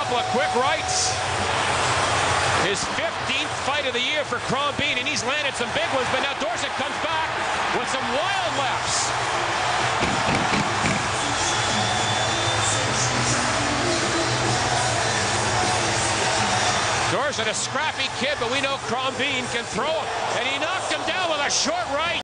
couple of quick rights. His 15th fight of the year for Crombeen, and he's landed some big ones, but now Dorsett comes back with some wild lefts. Dorsett, a scrappy kid, but we know Crombeen can throw him, and he knocked him down with a short right.